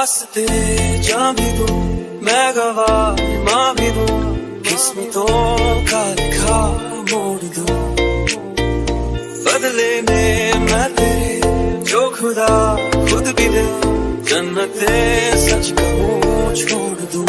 वास्ते जान भी दूं, मैं गवाह माँ भी दूं, किस्मतों का लिखा मोड़ दूं। बदले में मैं तेरे जो खुदा खुद भी दे, जन्नते सच कहूँ छोड़ दूं।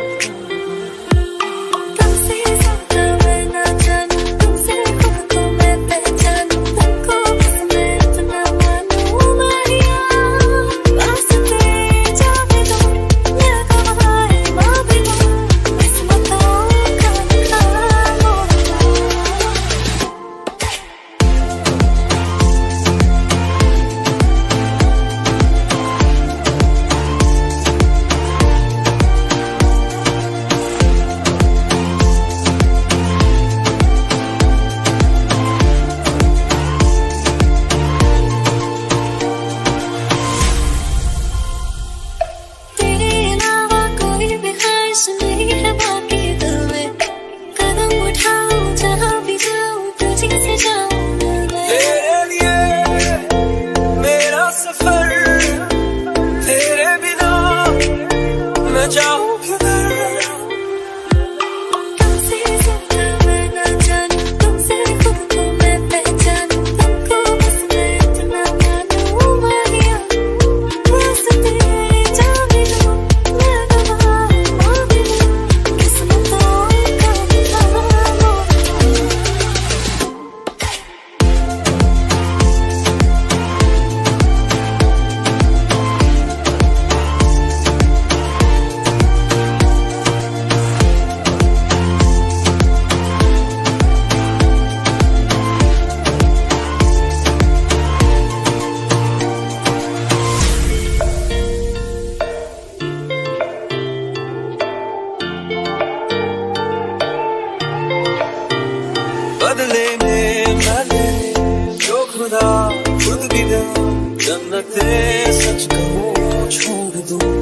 बदले में मैं तेरे जो खुदा खुद भी दे, जन्नते सच कहूँ छोड़ दूं।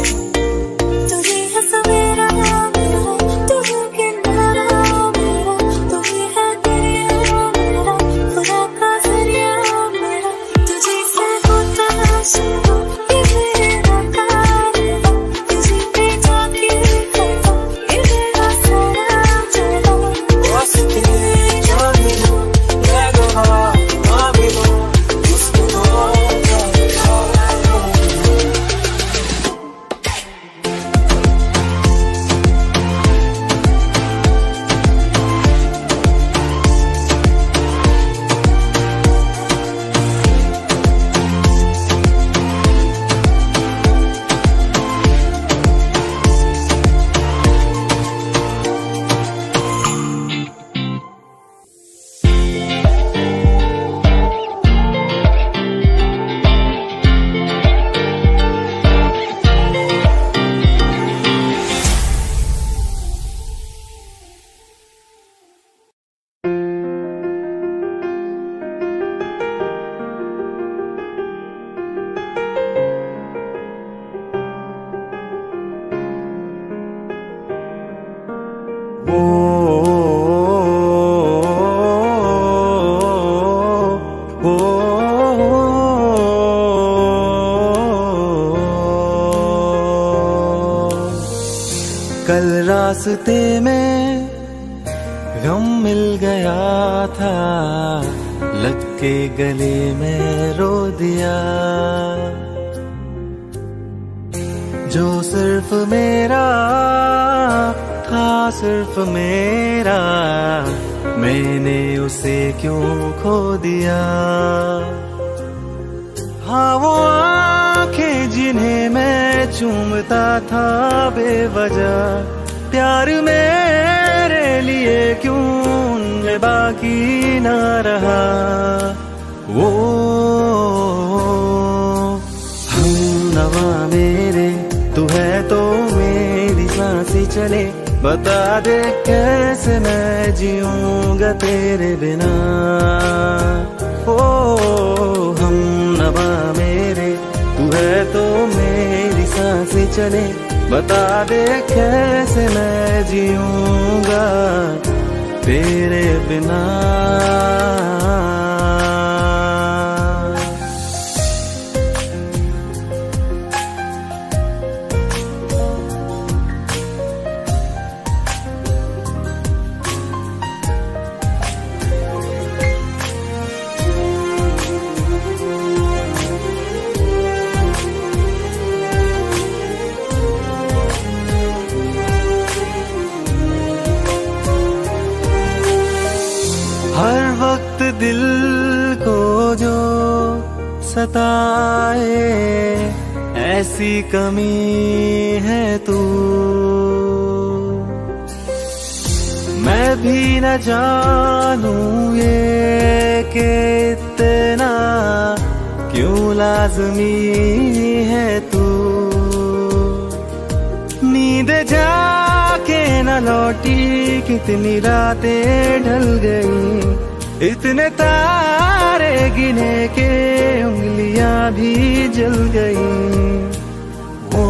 तुझे है सवेरा मेरा, तुझे किनारा मेरा, तुझे है दरिया मेरा, खुदा का जरिया मेरा, तुझे से होता शुरू ये मेरा कारवा, तुझे पे जाके खड़ा ये मेरा सारा जलवा। वास्ते जान भी दूं, मैं गवाह माँ भी दूं, किस्मतों का लिखा मोड़ दूं। कल रास्ते में गम मिल गया था, लग के गले में रो दिया। जो सिर्फ मेरा था, सिर्फ मेरा, मैंने उसे क्यों खो दिया। हाँ वो आंखें जिन्हें मैं चूमता था बेवजह, प्यार मेरे लिए क्यों उनमें बाकी ना रहा। वो हमनवा मेरे, तू है तो मेरी सांसें चले, बता दे कैसे मैं जीऊंगा तेरे बिना। ओ हमनवा मेरे, तू है तो मेरी सांसें चले, बता दे कैसे मैं जीऊंगा तेरे बिना। वक्त दिल को जो सताए, ऐसी कमी है तू। मैं भी न जानूं ये कि इतना क्यों लाज़मी है तू। नींद जाके न लौटी, कितनी रातें ढल गई, इतने तारे गिने के उंगलियां भी जल गई। ओ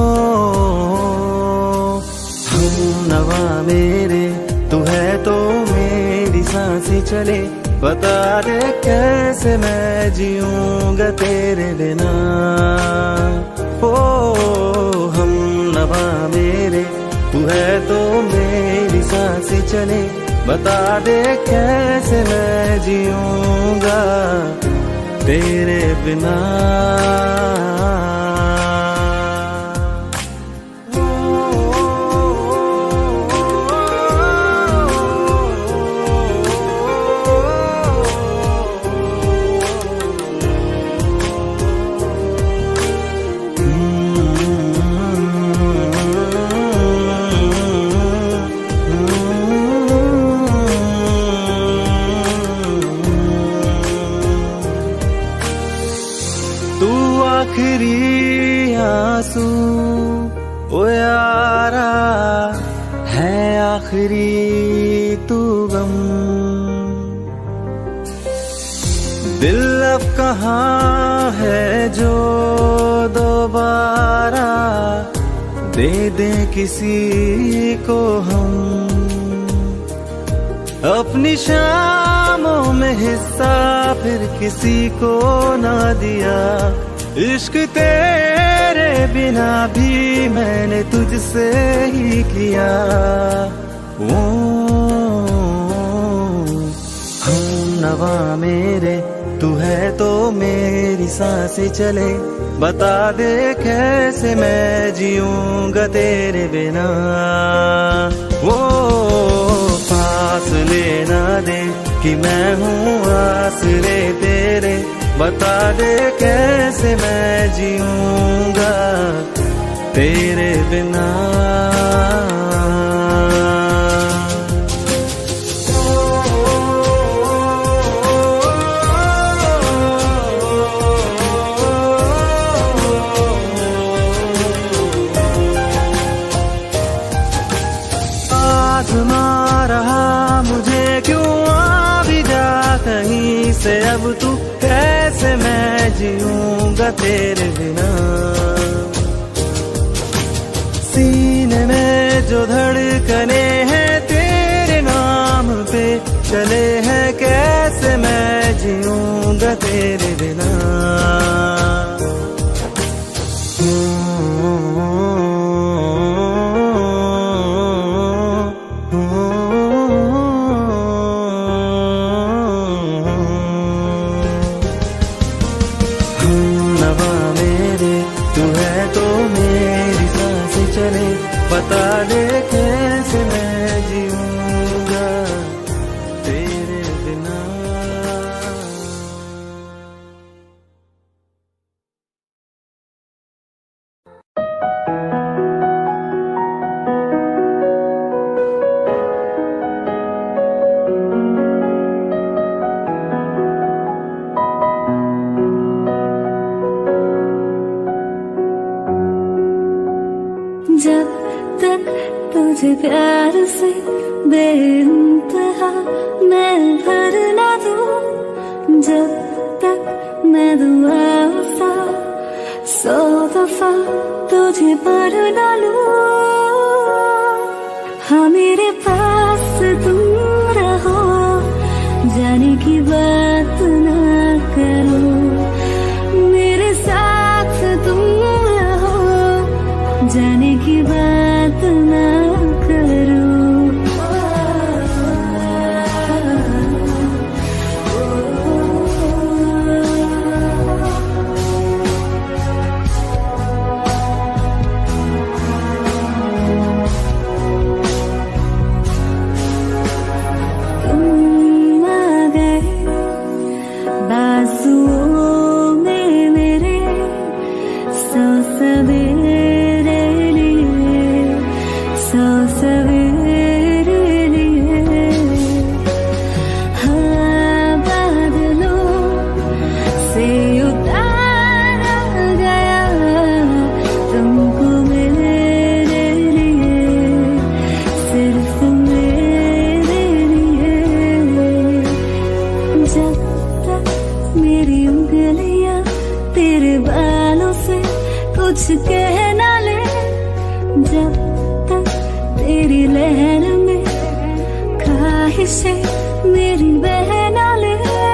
हमनवा मेरे, तू है तो मेरी सांसें चले, बता दे कैसे मैं जीऊंगा तेरे बिना। ओ हमनवा मेरे, तू है तो मेरी सांसें चले, बता दे कैसे मैं जीऊंगा तेरे बिना। आखिरी आंसू ओ यारा है, आखिरी तू गम। दिल अब कहाँ है जो दोबारा दे दे किसी को हम। अपनी शामों में हिस्सा फिर किसी को ना दिया, इश्क तेरे बिना भी मैंने तुझसे ही किया। ओ हमनवा मेरे, तू है तो मेरी सांसें चले, बता दे कैसे मैं जीऊंगा तेरे बिना। वो फासले ना दे कि मैं हूँ आसरे तेरे, बता दे कैसे मैं जीऊंगा तेरे बिना। आज़मा रहा मुझे क्यों, आ भी जा कहीं से अब तू, कैसे मैं जीऊंगा तेरे बिना। सीने में जो धड़कने हैं तेरे नाम पे चले हैं, कैसे मैं जीऊंगा तेरे बिना। बता दे कैसे मैं जीऊंगा तेरे बिना। जब तक तुझे प्यार से बेइंतहा मैं भर ना दूं, जब तक मैं दुआ वफा 100 दफा तुझे पर ना लूं। हाँ मेरे पास तुम रहो, जाने की बात ना करो, मेरे साथ तुम रहो, जाने की बात ना करो। तुम आ गए जब तक मेरी उंगलियां तेरे बालों से कुछ कह ना ले, जब तक तेरी लहर में ख्वाहिशें मेरी बह ना ले।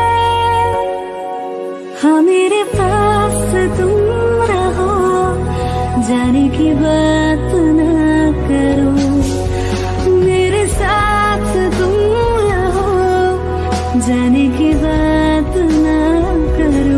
हाँ मेरे पास तुम रहो, जाने की बात ना करो, मेरे साथ तुम रहो, जाने की बात ना करो।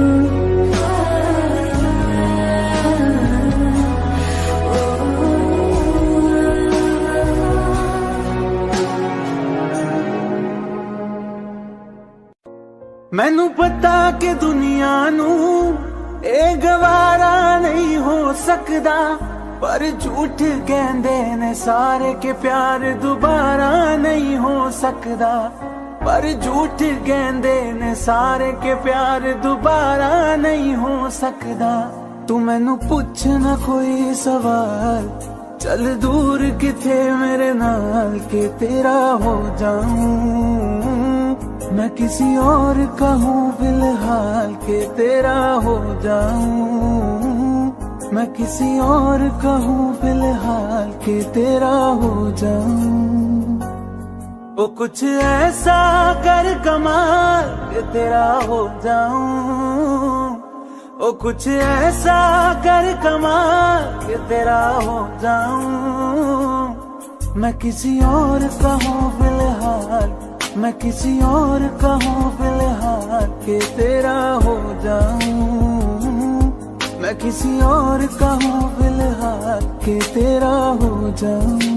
मैनू पता कि दुनिया नू ए गवारा नहीं हो सकदा, पर झूठ कहंदे ने सारे के प्यार दोबारा नहीं हो सकदा, पर झूठ कहंदे ने सारे के प्यार दोबारा नहीं हो सकदा। तू मैनू पुछ ना कोई सवाल, चल दूर किथे मेरे नाल के तेरा हो जाऊं, मैं किसी और का हूँ फिलहाल के तेरा हो जाऊं, मैं किसी और का हूँ फिलहाल के तेरा हो जाऊं। वो कुछ ऐसा कर कमाल के तेरा हो जाऊं, वो कुछ ऐसा कर कमाल के तेरा हो जाऊं, मैं किसी और का हूँ फिलहाल, मैं किसी और का हूँ फिलहाल के तेरा हो जाऊं, मैं किसी और का हूँ फिलहाल के तेरा हो जाऊं।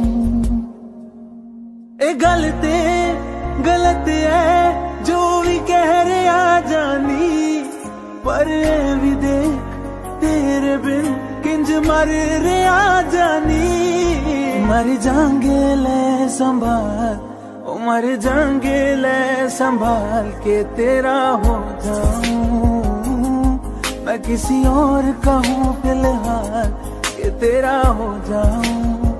ए गलत है जो भी कह रहे आ जानी, पर ए भी देख तेरे बिन किंज मर रहे आ जानी। मर जाएंगे ले संभाल, मर जाएंगे ले संभाल के तेरा हो जाऊं, मैं किसी और का हूँ फिलहाल के तेरा हो जाऊं।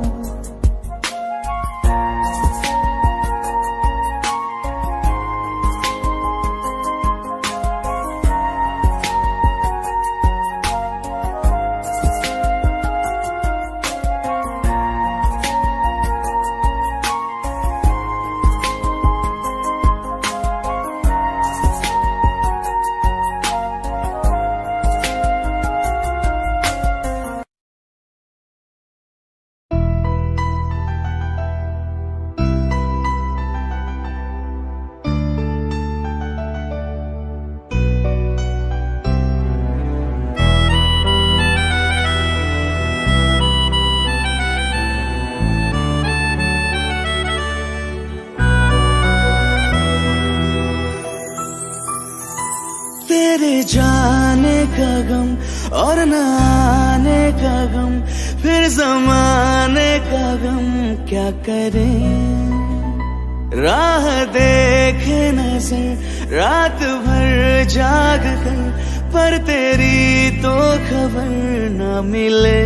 तेरे जाने का गम और न आने का गम, फिर ज़माने का गम क्या करें। राह देखे नजर रात भर जाग कर, पर तेरी तो खबर न मिले।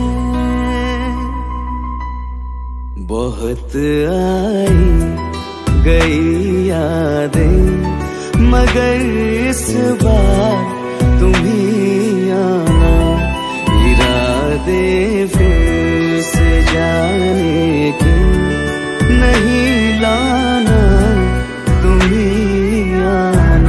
बहुत आई गई यादें, मगर इस बार तुम ही आना। इरादे फिर से जाने के नहीं लाना, तुम ही आना।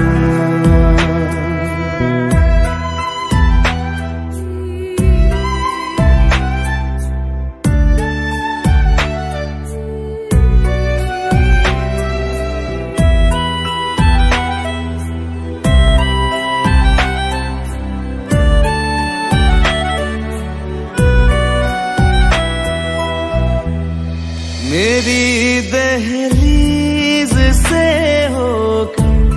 मेरी दहलीज से होकर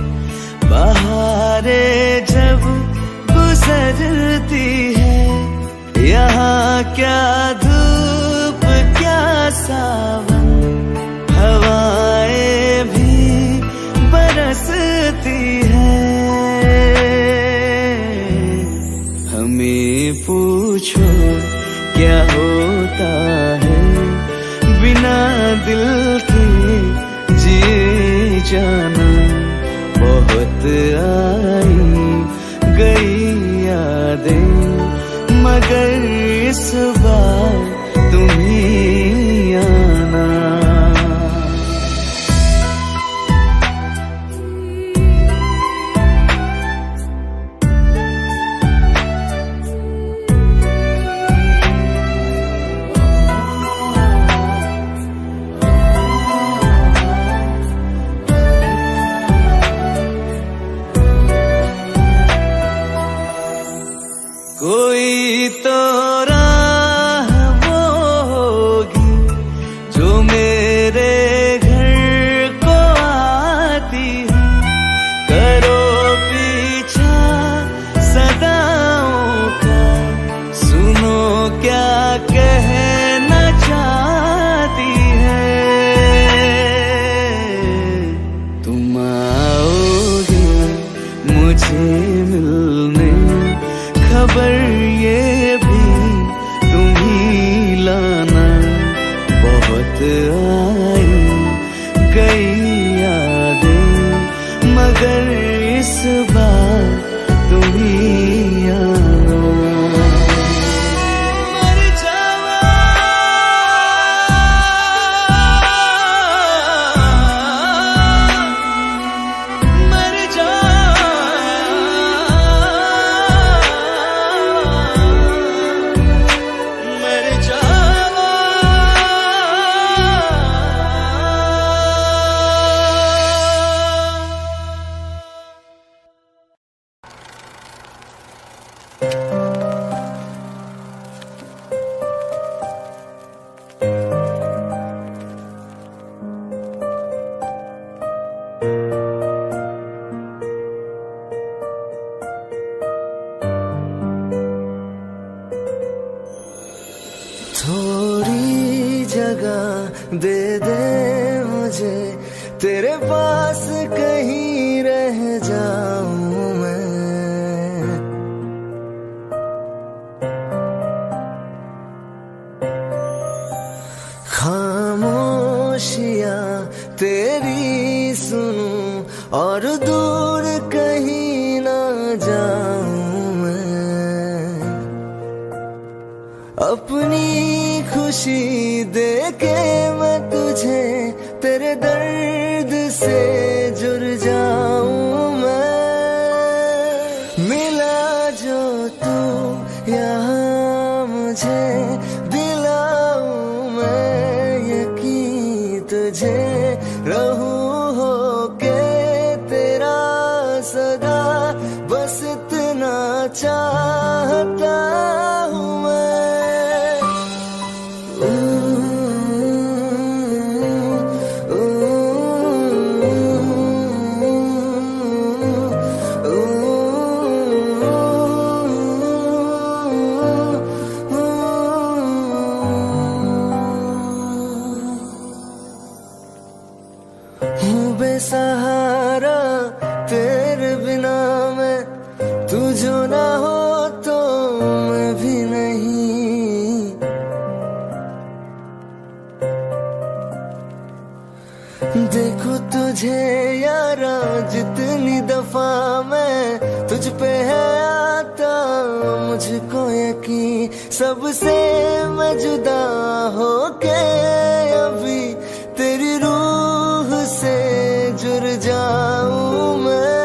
बहारें जब गुजरती है, यहाँ क्या धूप क्या सावन, हवाएं भी बरसती है। हमें पूछो क्या होता है बिना दिल के जिए जाना। बहुत बहुत आई गई यादें, मगर इस बार तुम ही आना। कोई तो राह वो होगी जो मेरे घर को आती है, करो पीछा सदाओं का, सुनो क्या कहना चाहती है। तुम आओगे मुझे मिलने, खबर ये भी तुम ही लाना। बहुत आई गई यादें, मगर इस बार तुम ही आना। मर जावा, मर जावा, थोड़ी जगह दे दे मुझे, तेरे पास कहीं रह जाऊं मैं। खामोशियां तेरी सुनूं और दूर कहीं ना जाऊं मैं। अपनी खुशी देके मैं तुझे तेरे दर्द से जुड़ जाऊं मैं। मिला जो तू यहाँ मुझे, दिलाऊं मैं यकीन तुझे, रहूं होके तेरा सदा, बस इतना चाहता हूँ मैं। बेसहारा तेरे बिना मैं, तू जो ना हो तो मैं भी नहीं। देखो तुझे यारा जितनी दफा मैं तुझ पे है आता, मुझको यकीन सबसे मैं जुदा होके अभी तेरी रूह से जुड़ जाऊं मैं।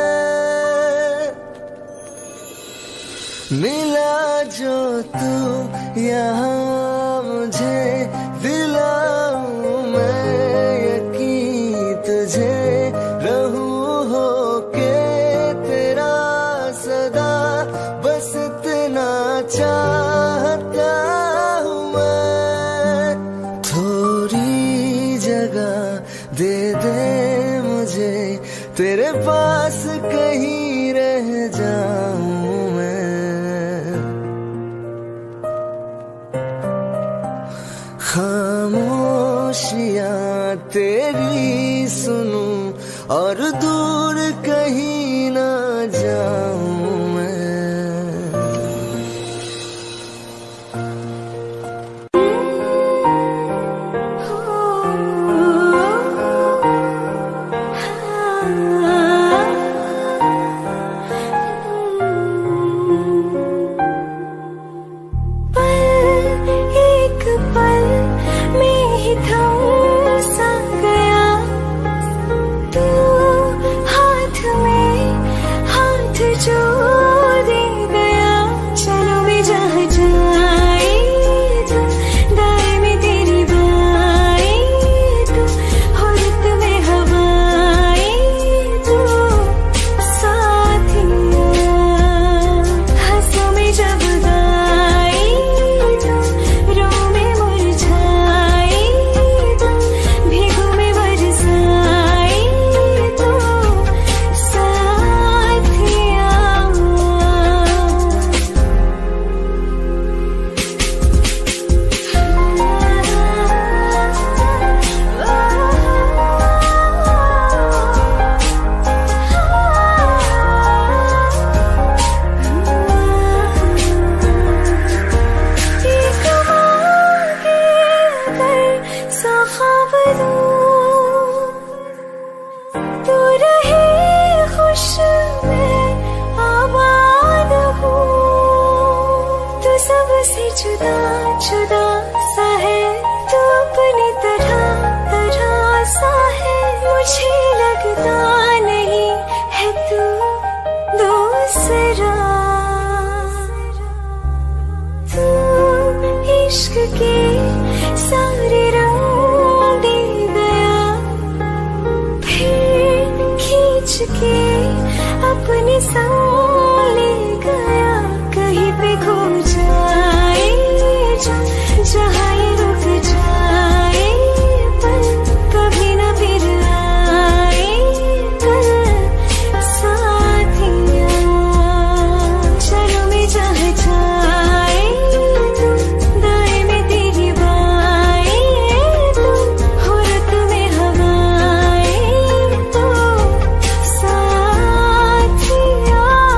मिला जो तू यहाँ मुझे, दिलाऊं मैं यकीन तुझे, रहूं होके तेरा सदा, बस इतना चाहता हूँ मैं। थोड़ी जगह दे दे मुझे, तेरे पास कहीं रह जाऊं मैं। खामोशियां तेरी सुनूं और दूर कहीं ना जाऊं मैं। संग ले गया, कहीं पे खो जाए जहाँ ये रुक जाए, पर कभी न फिर आए कल साथिया। चलो मैं जहाँ जाए तुम, दाएं में तेरी बाएं तुम, हो रत में हवाएं तो साथिया।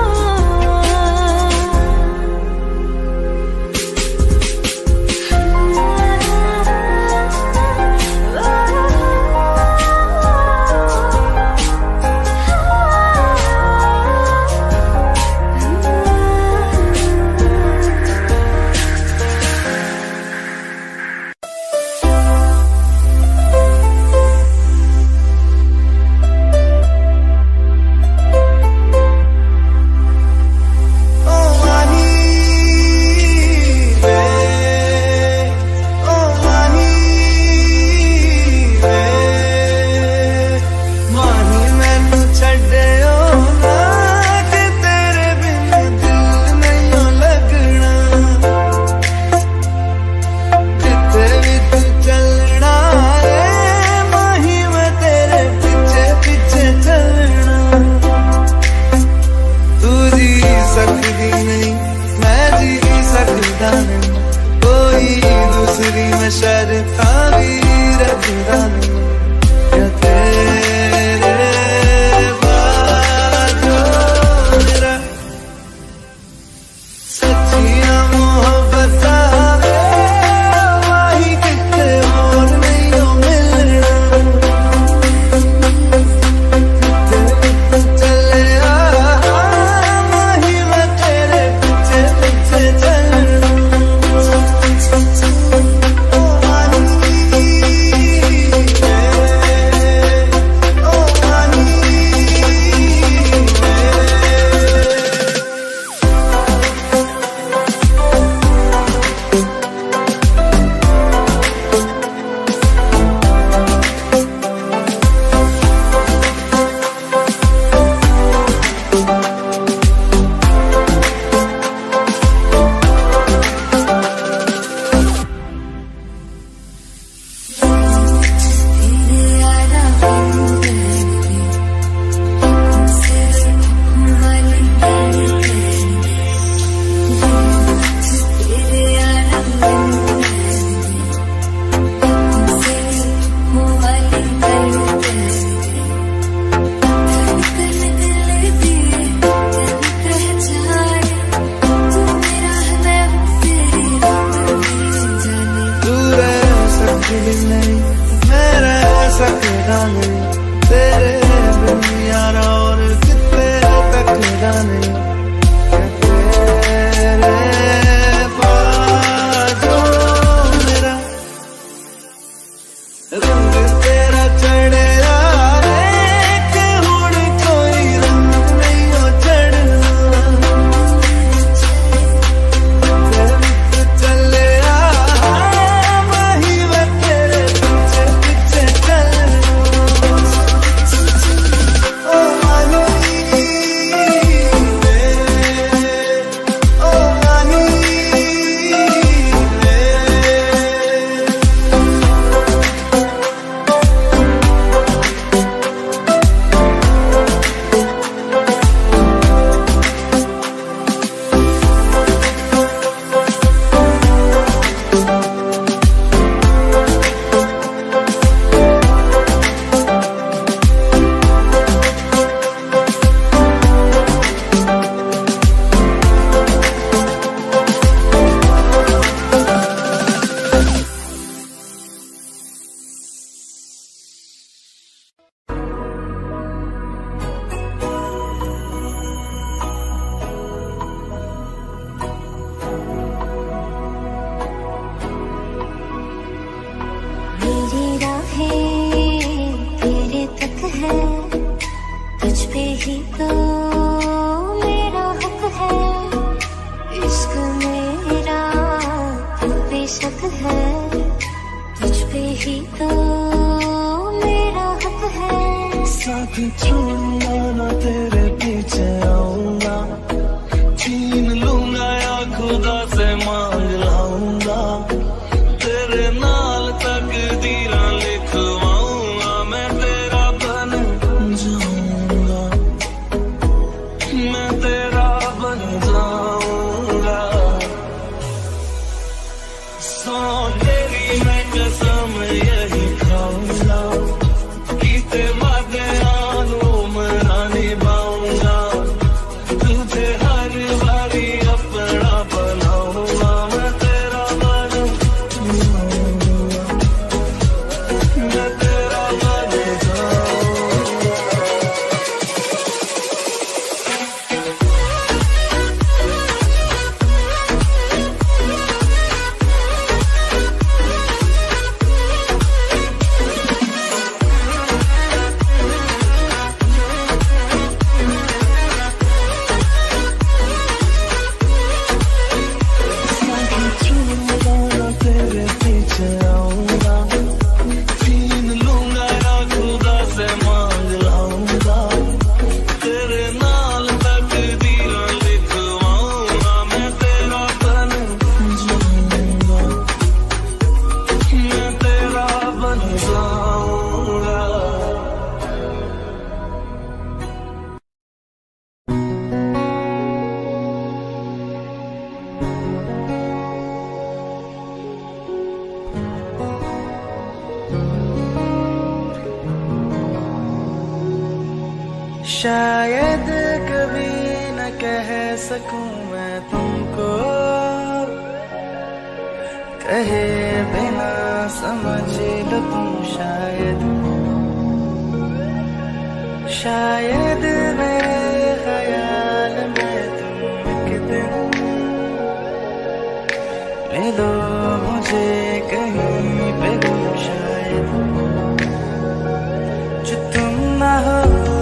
कोई दूसरी में शर्ता भी रखता नहीं, क्या तेरे बाजों मेरा सच्चियां मोहब्बत वही कितने और नहीं हो मिलना। चले वही मैं तेरे पीछे पीछे चलना। तेरे बिन यारा और कितने तक जाने, तेरे बाजों मेरा रंग तेरा चढ़े के हुण कोई रंग नहीं हो चढ़ना। चले वही मैं तेरे पीछे पीछे चलना। ही तो मेरा हक है, इश्क मेरा तो बेशक है, तुझ पे ही तो मेरा हक है। साथ छोड़ना ना तेरे पीछे आऊं, शायद कभी न कह सकूं मैं तुमको, कहे बिना समझ लो तुम शायद मेरे ख्याल में तुम एक दिन ले लो मुझे कहीं पे तुम, शायद जो तुम ना हो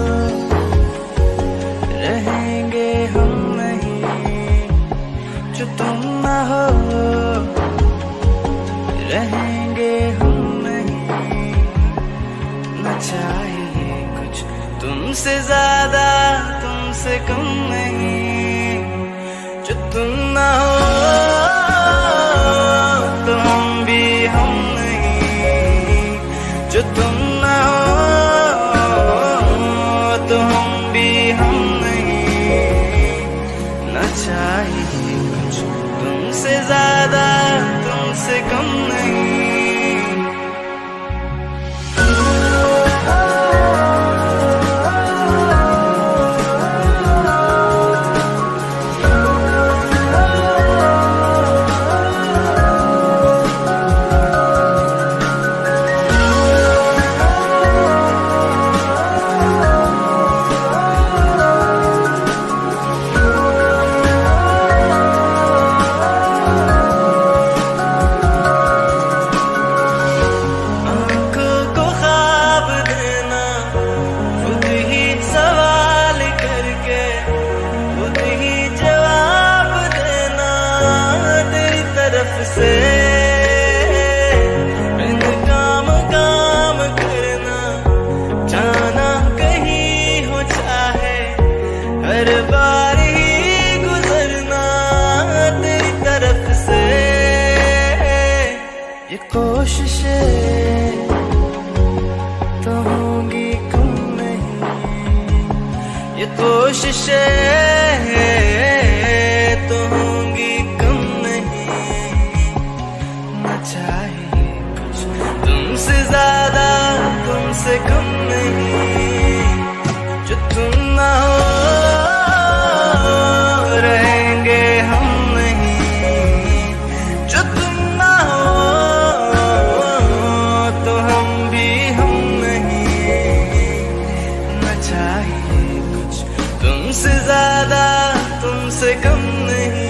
रहेंगे हम नहीं, जो तुम ना हो रहेंगे हम नहीं। न चाहिए कुछ तुमसे ज्यादा तुमसे कम नहीं, जो तुम ना हो तो हम भी हम नहीं, जो तुम ना हो तो हम भी हम नहीं। न चाहिए कुछ तुमसे ज्यादा तुमसे कम नहीं। से काम काम करना, जाना कहीं हो चाहे, हर बार ही गुजरना तेरी तरफ से। ये कोशिशें तो होंगी कम नहीं, ये कोशिशें तो होंगी कम नहीं। न चाहिए कुछ तुमसे ज्यादा तुमसे कम नहीं, जो तुम ना हो रहेंगे हम नहीं, जो तुम ना हो तो हम भी हम नहीं। न चाहिए कुछ तुमसे ज्यादा तुमसे कम नहीं।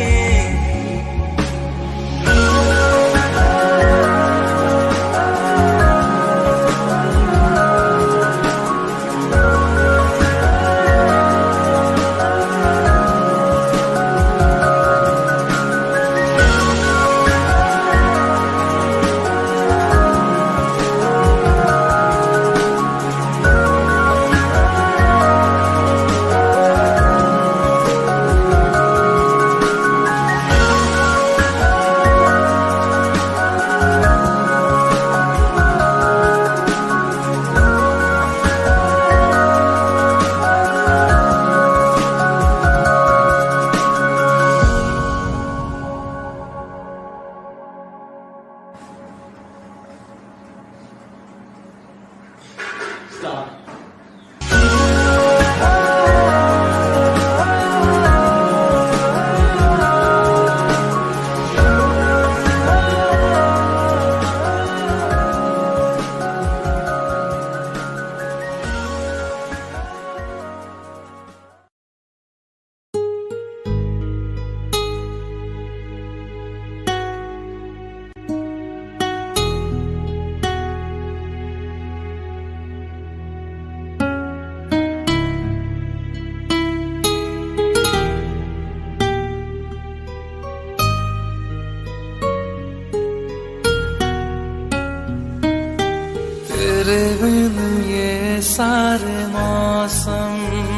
तेरे बिन ये सारे मौसम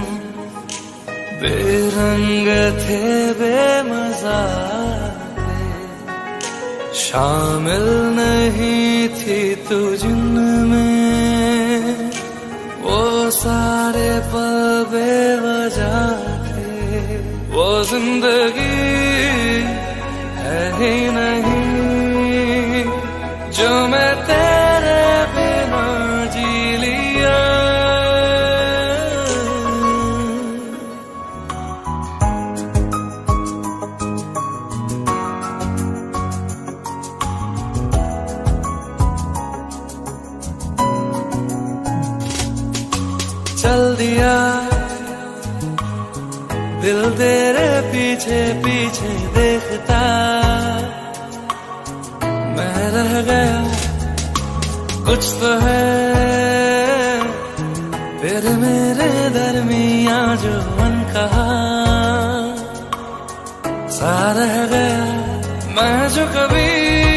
बेरंग थे, बेमजा थे, शामिल नहीं थी तू जिनमें, वो सारे पल बेवजह थे। वो जिंदगी है ही नहीं जो मैं तेरे बिना जी लिया। दिल तेरे पीछे पीछे देखता मैं रह गया, कुछ तो है तेरे मेरे दरमिया जो अनकहा सा रह गया। मैं जो कभी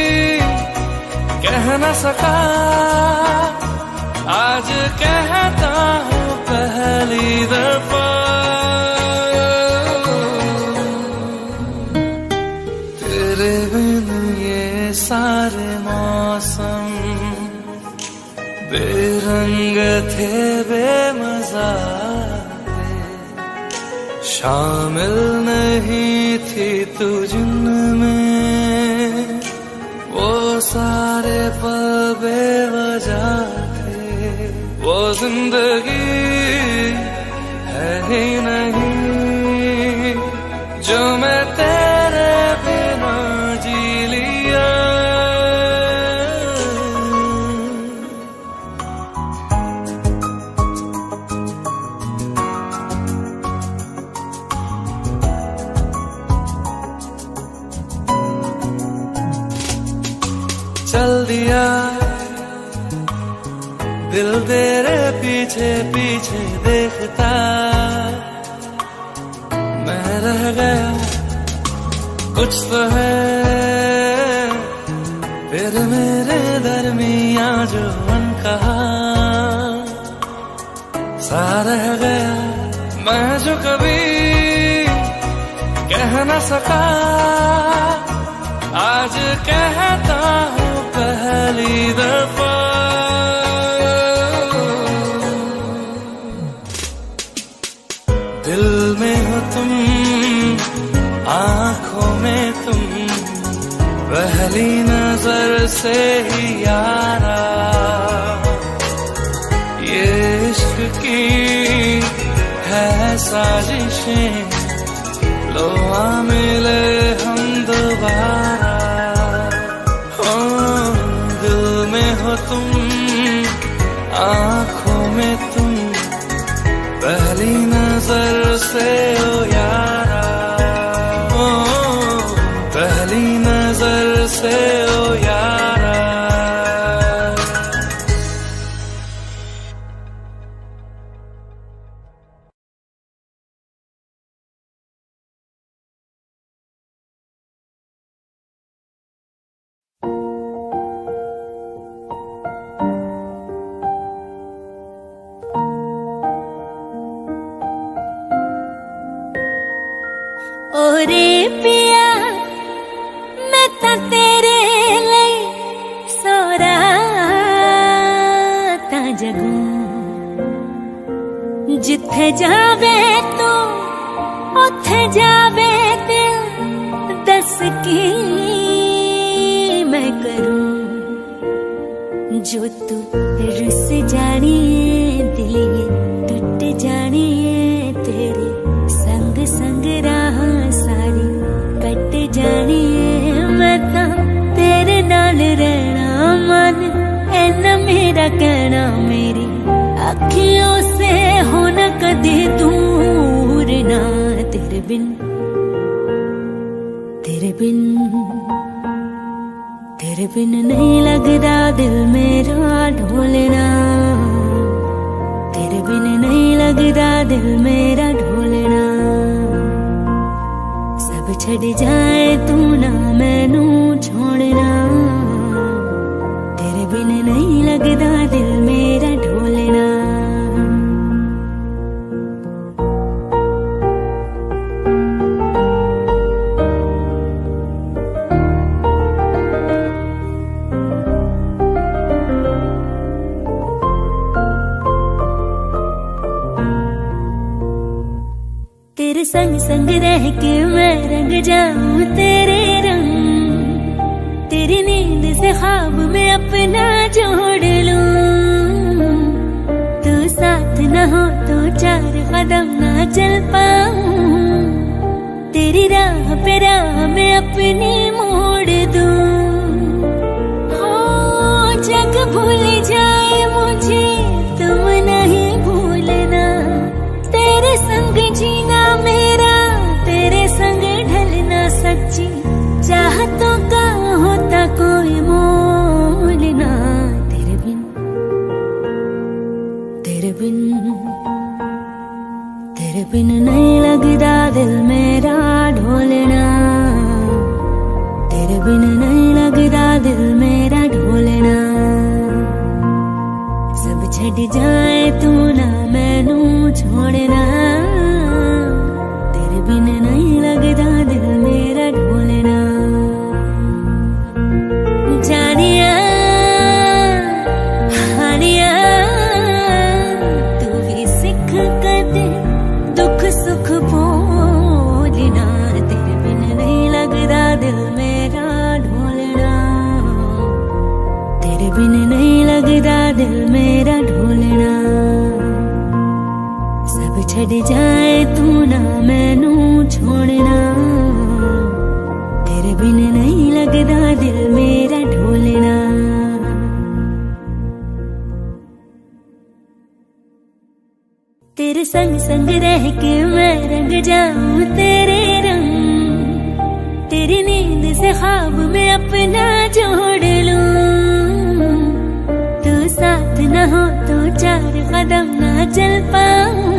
कह न सका आज कहता हूँ पहली दफा। तेरे बिन ये सारे मौसम बेरंग थे बेमजा थे, शामिल नहीं थी तू जिनमें वो सारे पल बेवजह थे। वो जिंदगी है ही नहीं जो मैं तेरे बिना जी लिया। चल दिया दिल तेरे पीछे पीछे देखता मैं रह गया, कुछ तो है तेरे मेरे दरमिया जो अनकहा सा रह गया। मैं जो कभी कह न सका आज कहता हूँ पहली दफा। दिल में हो तुम, आँखों में तुम, पहली नजर से ही यारा ये इश्क की है साजिशें, लो आ मिले हम दोबारा। दिल में हो तुम, आँखों में तुम, पहली नजर से ओ यारा, ओ पहली नजर से ओ यारा। ओरे पिया मैं तां तेरे लिए सोरा तां जगूं, जिथे जावे तू उथे जावे दिल, दस की मैं करूं। जो तू रुस जानी दिल टूट जानी तेरे संग संग राह सारी कट जानी। मैं तां तेरे नाल रहना मन ऐना मेरा कहना, मेरी अखियों से हो न कदे दूर ना। तेरे बिन तेरे बिन तेरे बिन नहीं लगदा दिल मेरा ढोलना। तेरे बिन नहीं लगदा दिल मेरा ढोलना। सब छड़ जाए तू ना मैनू छोड़ना। तेरे बिन नहीं लगदा दिल मेरा ढोलना। तेरे संग संग रह के मैं रंग जाऊं तेरे रंग, तेरी नींद से ख्वाब में अपना जोड़ लूं। तू साथ न हो तो चार कदम ना चल पाऊं, तेरी राह पे राह में अपनी मोड़ दूं। हो जग भूल जाए मुझे तुम नहीं भूलना, तेरे संग जीना मेरा तेरे बिन नहीं लगदा दिल मेरा ढोलना, तेरे बिन नहीं लगदा दिल मेरा ढोलना। सब छड़ जाए तू ना मैनू छोड़ना, तेरे बिन नहीं लगदा दिल मेरा ढोलना। जानिया हानिया तू भी सिख कदे दुख सुख बोलना, तेरे बिन नहीं लगदा दिल मेरा ढोलना, तेरे बिन नहीं लगदा दिल मेरा ढोलना। सब छड़ जाए तू ना मैनू छोड़ना, तेरे बिन नहीं लगदा दिल मेरा ढोलना। तेरे संग संग रह के मैं रंग जाऊं तेरे रंग, तेरी नींद से ख्वाब में अपना जोड़ लूं। तू साथ न हो तो 4 कदम ना चल पाऊं।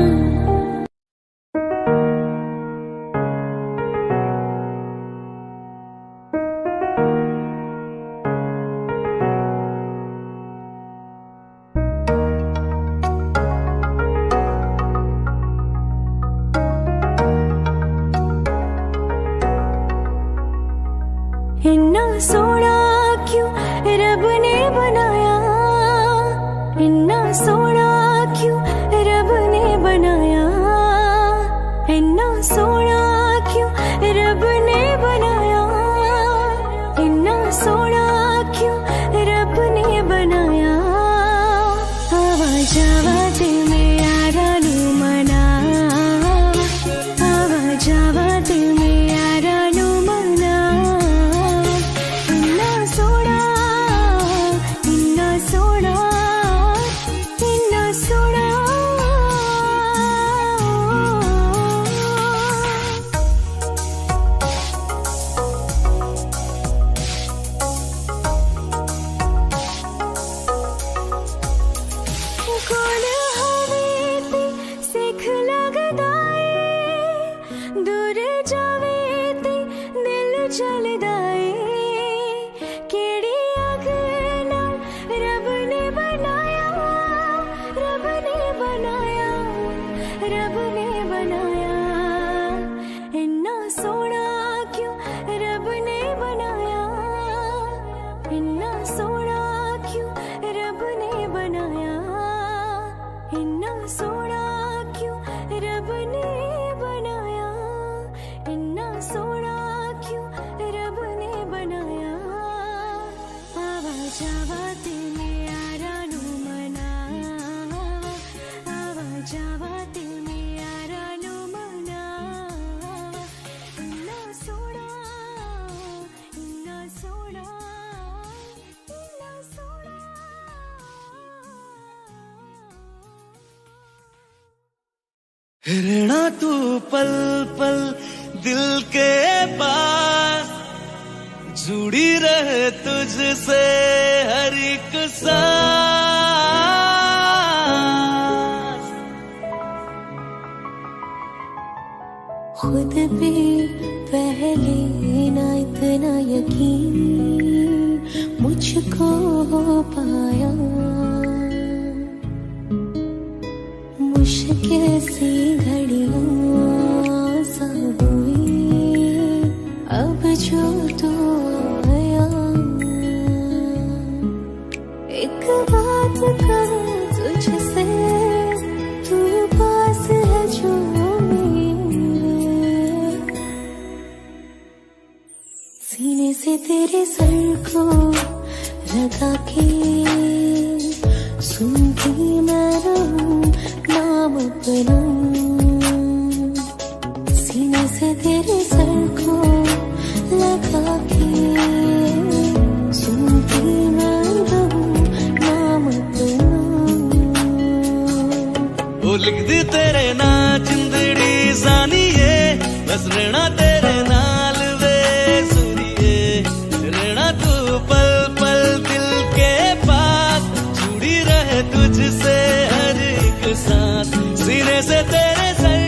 इन्ना सोना क्यों रब ने बनाया, इन्ना सोना क्यों रब ने बनाया, इन्ना सोना क्यों रब ने बनाया, इन्ना सोना क्यों रब ने बनाया। आवाज आवाज में यारा नू मना, आवाज आवाज में यारा नू मना। इन्ना सोना इन्ना सोना इन्ना सोना। कौन हवे ते सिख लगदा ए, दूर जावे ते दिल चलदा ए। केड़ी अग नाल रब ने बनाया, रब ने बनाया, रब ने बनाया। इन्ना सोना क्यों रब ने बनाया, इन्ना सोना क्यों रब ने बनाया, इन्ना सोना क्यों रब ने बनाया, इन्ना सोना क्यों रब ने बनाया। आवाज आवाज में यारा नू मना, आवाज आवाज में यारा नू मना। इन्ना सोना इन्ना सोना इन्ना सोना। रहना तू पल पल दिल के पास, जुड़ी रहे तुझसे हर एक सांस। खुद भी पहले ना इतना यकीन मुझको हो पाया, मुश्किल सी घड़ियां सा हुई अब जो तू आया। एक बात कहूं तुझसे, तू पास है जो मेरे, सीने से तेरे सर को लगा के सुनती मैं रहूं नाम अपना। सीने से तेरे सर को लगा के सुनती मैं रहूं नाम अपना। वो लिख दी तेरे ना जिंदड़ी जानिए, बस रहना तेरे नाल वे सुनिए। रहना तू पल पल दिल के पास, जुड़ी रहे तुझसे हर एक सांस। सीने से तेरे सर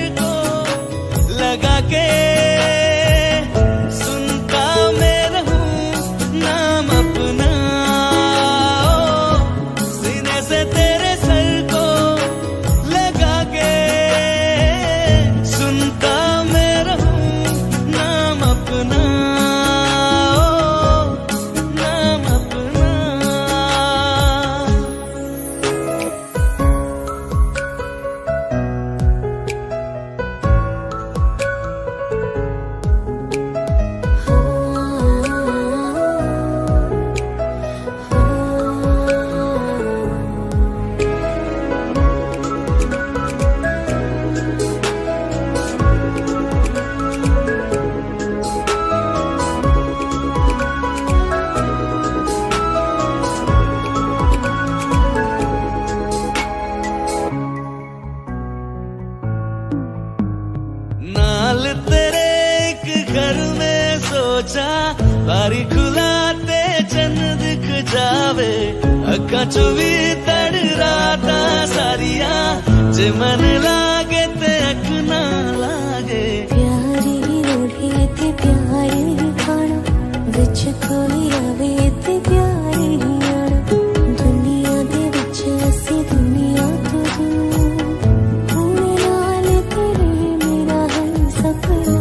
नाल तेरे एक घर में सोचा बारी खुलाते चंद दिख जावे अक्का चो भी तड़ राता सारिया जे मन लागे ते अख ना लागे प्यारी ओढ़े ते प्यारी खाना विच कोई आवे ते प्यारी आना दुनिया दे विच असी दुनिया तो दूर नाल तेरे मेरा है सपना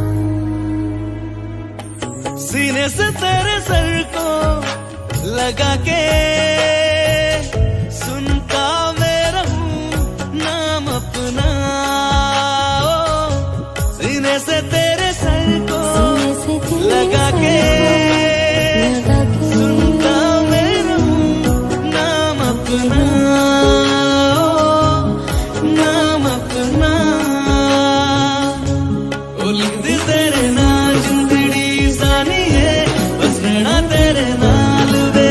सीने से तेरे सर को लगा के सुनता मैं रहूं नाम अपना सीने से तेरे सर को लगा के सुनता मैं रहूं नाम अपना नाम अपना ओ लिख दी तेरे नाल जिंदड़ी सानी है बस रहना तेरे नाल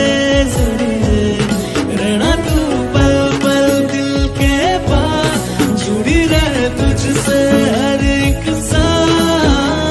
रहना तू पल पल दिल के पास जुड़ी रहे तुझसे हर एक सांस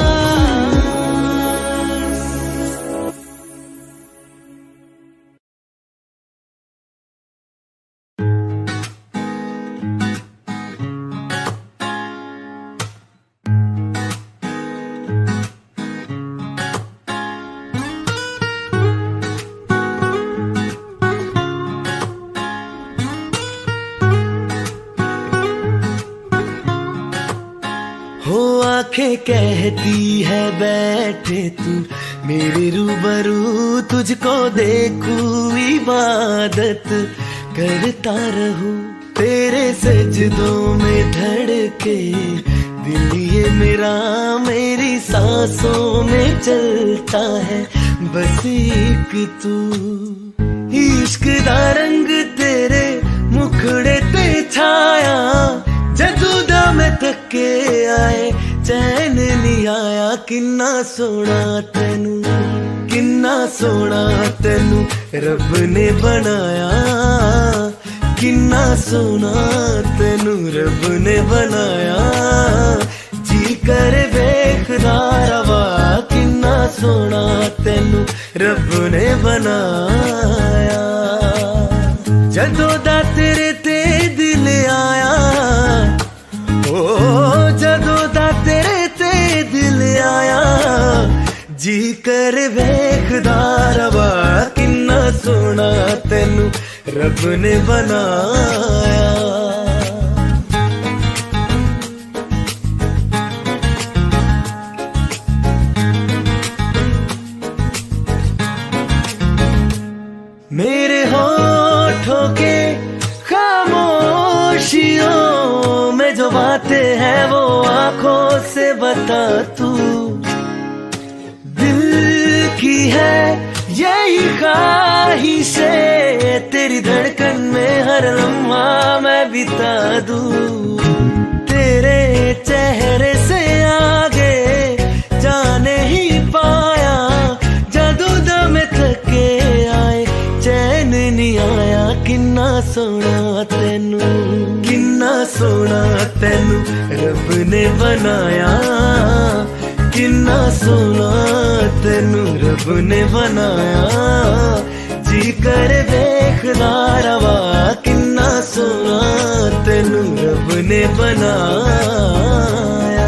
हो आंखें कहती है बैठे तू मेरे रूबरू तुझको देखूं इबादत करता रहूं तेरे सजदों में धड़के दिल ये मेरा मेरी सांसों में चलता है बस एक तू इश्क दा रंग तेरे मुखड़े ते छाया जदू दा मैं थके आए चैन नहीं आया किन्ना सोना तेनू रब ने बनाया किन्ना सोना तेनू रब ने बनाया जी कर वेखदा रवा किन्ना सोना तेनू रब ने बनाया जदों दा तेरे ते दिल आया ओ जदों दा तेरे ते दिल आया जी कर वेखदा रवा किन्ना सोना तेनू रब ने बनाया मेरे होठों के खामोशियों में जो बातें हैं वो आंखों से बता तू दिल की है यही ख्वाहिशें तेरी धड़कन में हर लम्हा मैं बिता दूं तेरे चेहरे से आगे जाने ही पाया जादू दम थके आए चैन नहीं आया किन्ना सोना तेनू रब ने बनाया किन्ना सोना तेनू रब ने बनाया जी कर वेखदा रवा किन्ना सोना तेनू रब ने बनाया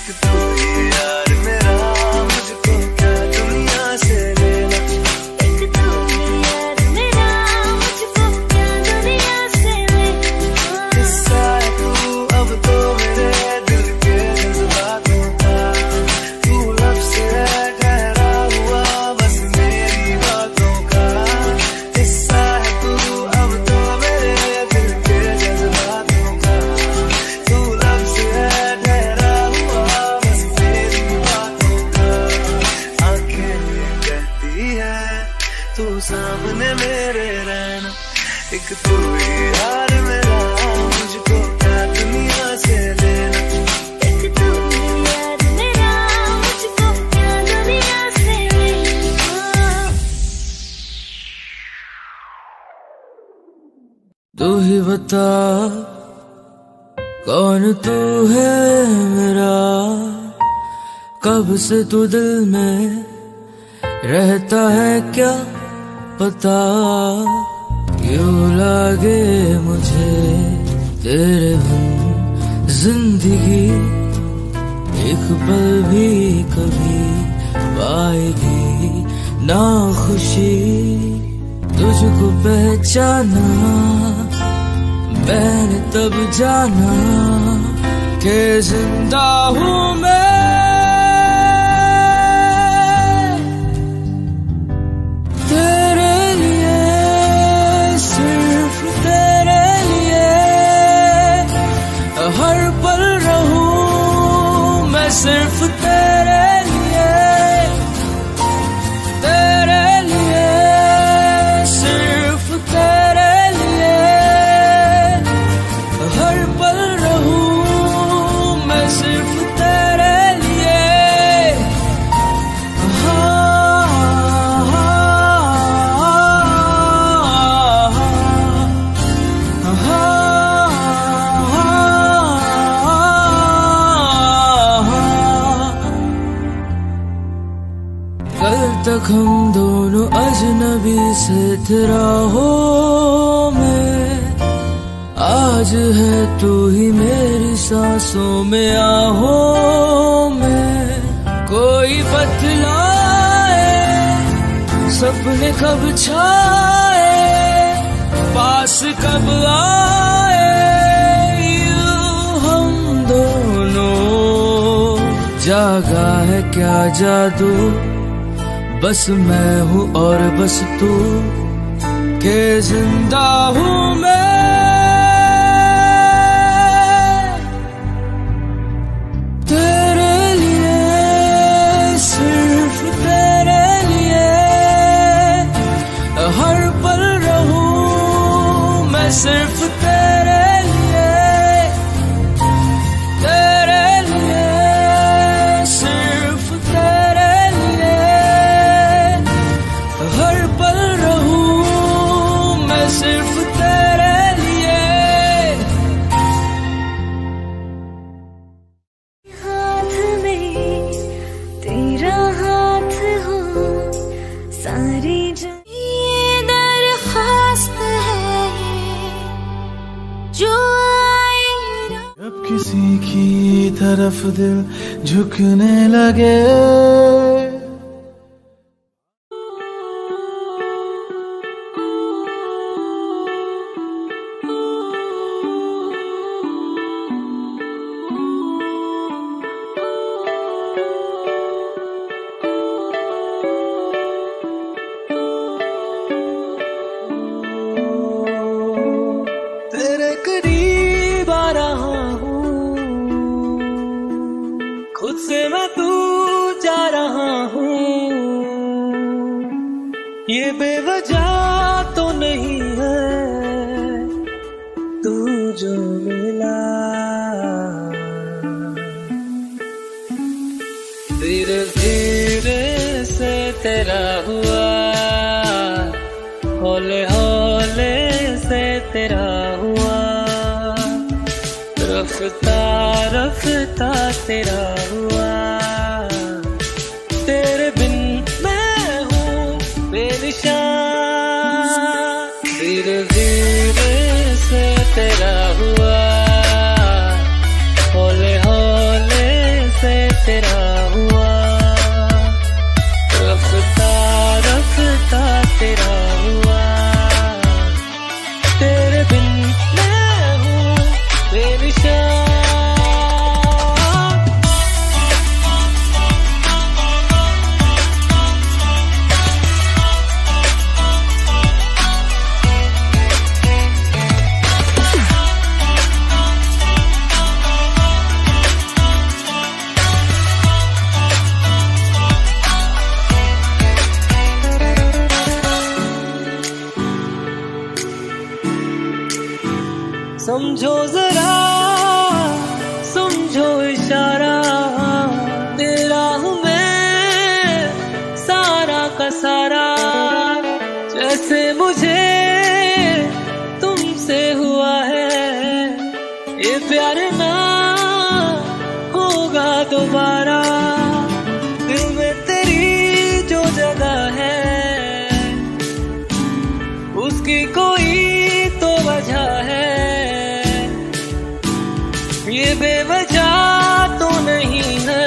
एक तू ही यार मेरा, मुझको क्या दुनिया से लेना। एक तू ही यार मेरा, मुझको क्या दुनिया से लेना। किस्सा है तू अब तो मेरे दिल के जज्बातों का, तू लफ्ज़ है ठहरा हुआ बस मेरी बातों का। किस्सा है तू अब तो मेरे दिल के जज्बातों का, तू लफ्ज़ है ठहरा हुआ बस मेरी बातों का। आंखें कहती है तू सामने मेरे रहना, एक तू ही यार मेरा, मुझको क्या दुनिया से लेना। एक तू ही यार मेरा, मुझको क्या दुनिया से लेना। तू ही बता कौन तू है मेरा, कब से तू दिल में रहता है क्या पता। क्यों लागे मुझे तेरे बिन जिंदगी, एक पल भी कभी पाएगी ना खुशी। तुझको पहचाना मैंने तब जाना कि जिंदा हूँ मैं तेरे लिए, सिर्फ तेरे लिए। हर पल रहूं मैं सिर्फ तेरे लिए, तेरे लिए, सिर्फ तेरे लिए। हर पल रहूं मैं सिर्फ तेरे लिए। कल तक हम दोनों अजनबी से तेरा हो मैं, आज है तू ही मेरी सांसों में आहो मैं। कोई बतलाए सपने कब छाए, पास कब आए यूं हम दोनों। जागा है क्या जादू, बस मैं हूँ और बस तू, के जिंदा हूँ मैं तेरे लिए, सिर्फ तेरे लिए। हर पल रहूं मैं सिर्फ तेरे लिए, तेरे लिए, सिर्फ तेरे लिए। हर पल रहूं मैं सिर्फ तेरे लिए। हाथ में तेरा हाथ हो, सारी ये दरख्वास्त है जो आए ना। जब किसी की तरफ दिल झुकने लगे, तेरे करीब आ रहा हूँ, खुद से मैं दूर जा रहा हूँ। ये बेवजह तो नहीं है तू जो मिला, धीरे धीरे से तेरा हुआ, हौले हौले से तेरा हुआ, रफ्ता रफ्ता तेरा हुआ। तेरे बिन मैं हूँ बेनिशान, धीरे धीरे से तेरा हुआ, हौले हौले से समझो जरा, समझो इशारा, तेरा हूँ मैं सारा का सारा। जैसे मुझे तुमसे हुआ है ये प्यार ना होगा दोबारा। दिल में तेरी जो जगह है उसकी कोई तो वजह है, ये बेवजह तो नहीं है।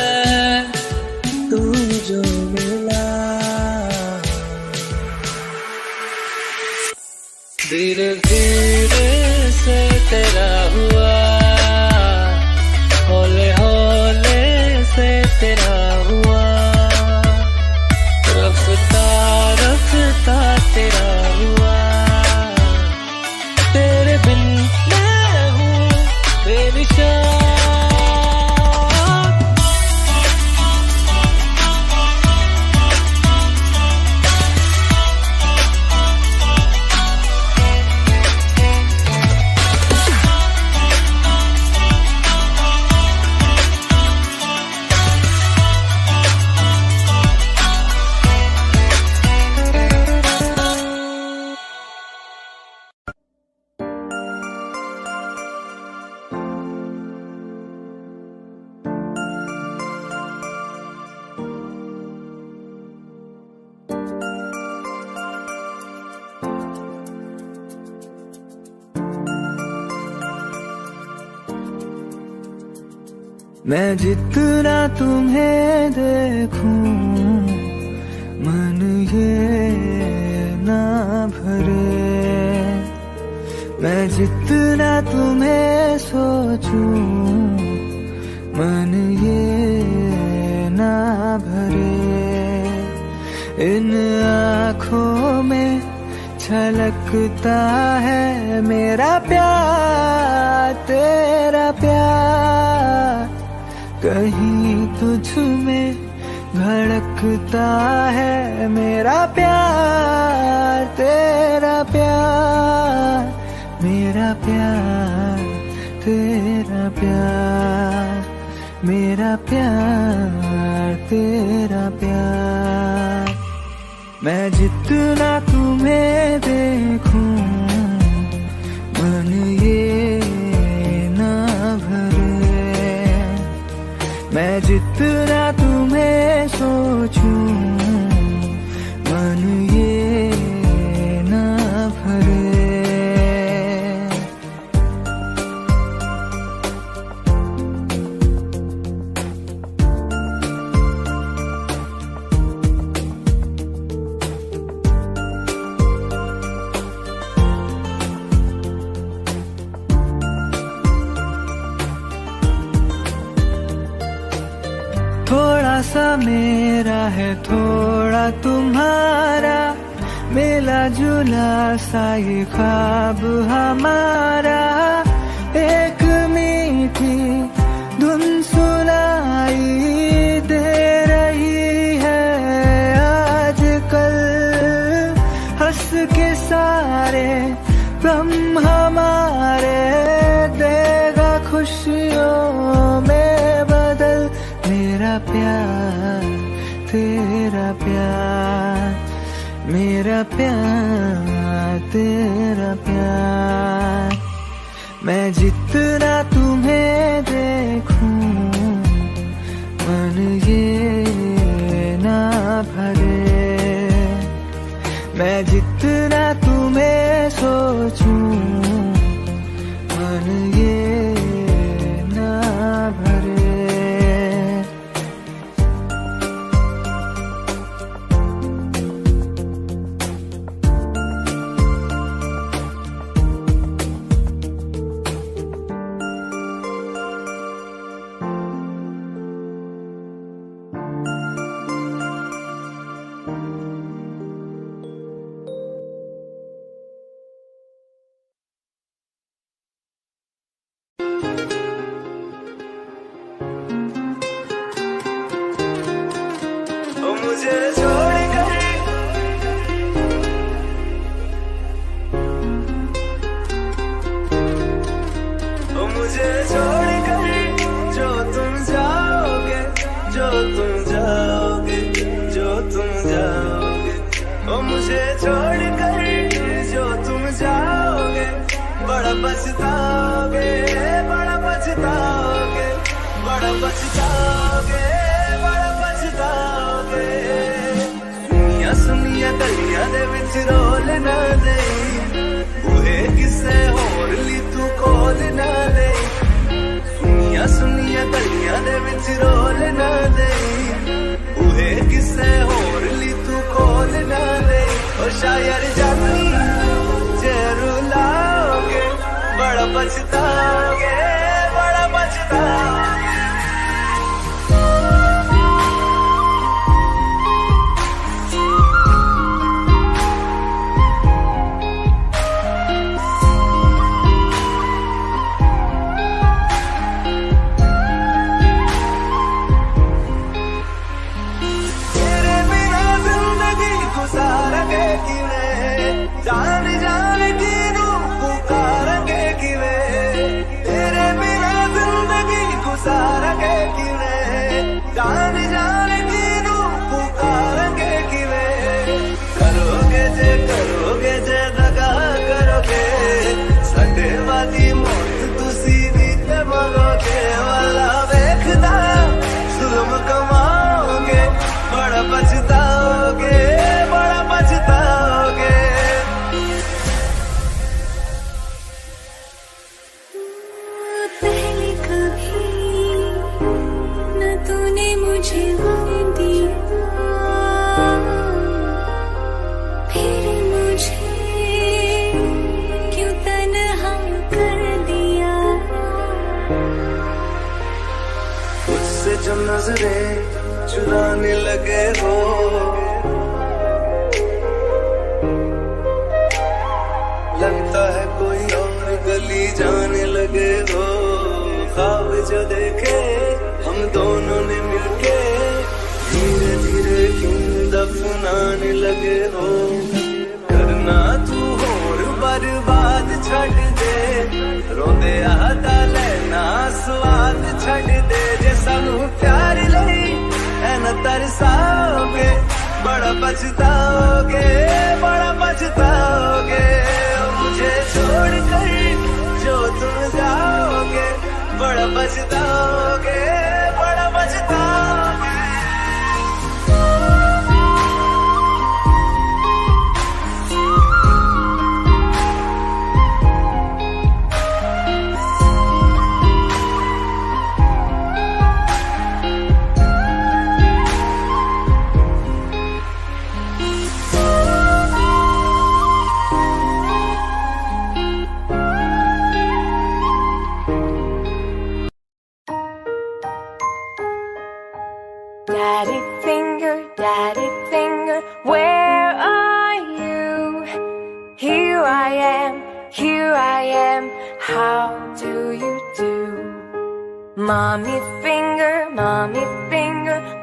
तू जो मिला धीरे धीरे से तेरा हुआ, हौले हौले से तेरा हुआ, रफ्ता रफ्ता तेरा हुआ। तेरे बिन मैं हूँ बेनिशान। मैं जितना तुम्हें देखूं मन ये ना भरे, मैं जितना तुम्हें सोचूं मन ये ना भरे। इन आँखों में छलकता है मेरा प्यार, तेरा प्यार। कहीं तुझ में धड़कता है मेरा प्यार, तेरा प्यार। मेरा प्यार तेरा प्यार, मेरा प्यार तेरा प्यार। मैं जितना तुम्हें देखूं मन ये ना भरे, मैं जितना तुम्हें सोचूं मन ये ना भरे। थोड़ा सा मेरा है थोड़ा तुम्हारा, मिला जुला सा ये ख्वाब हमारा। एक मीठी धुन सुनाई दे रही है आजकल, हंस के सारे गम हमारे देगा खुशियों में बदल। मेरा प्यार तेरा प्यार, मेरा प्यार तेरा प्यार। मैं जितना तुम्हें देखूं मन ये ना भरे, मैं जितना तुम्हें सोचूं मन ये ना भरे। मुझे छोड़कर जाओगे, जो तुम जाओगे, ओ मुझे छोड़ कर जो तुम जाओगे, बड़ा पछताओगे, बड़ा पछताओगे, बड़ा पछताओगे, बड़ा पछताओगे। सुनिया सुनिया गलियां दे विच रोल ना दे, बूहे किसे होर ली तू कोल ना दे। सुनिया सुनिया गलियां दे विच रोल ना दे, बूहे किसे होर ली तू कोल ना दे। ओ शायर जानी जे रुलाओगे, बड़ा पछताओगे, बड़ा पछताओगे। जान जान की रूह पुकारेंगे किवे, तेरे बिना जिंदगी गुजारेंगे किवे। जान जान की रूह पुकारेंगे किवे, करोगे जे दगा करोगे, सटे वाली मौत तुसी भी ते मरोगे। वाला वेखदा जुल्म कमाओगे, बड़ा पछताओगे, बड़ा पछताओगे। पहले कभी न तूने मुझे गम दिया, फिर मुझे क्यों तन्हा कर दिया। मुझसे जो नजरें चुराने लगे हो, लगता है कोई और गली जाने लगे हो। ख्वाब जो देखे हम दोनों ने मिलके, धीरे धीरे क्यों दफनाने लगे हो। करना तू होर बर्बाद छड़ दे, रोंदे आता लेना स्वाद छड़ दे। जे सानू प्यार लई ऐन तरसाओगे, बड़ा पछताओगे, बड़ा पछताओगे। मुझे छोड़ कर जो तुम जाओगे, बड़ा पछताओगे, बड़ा पछताओगे। Daddy finger, where are you? Here I am, how do you do? Mommy finger,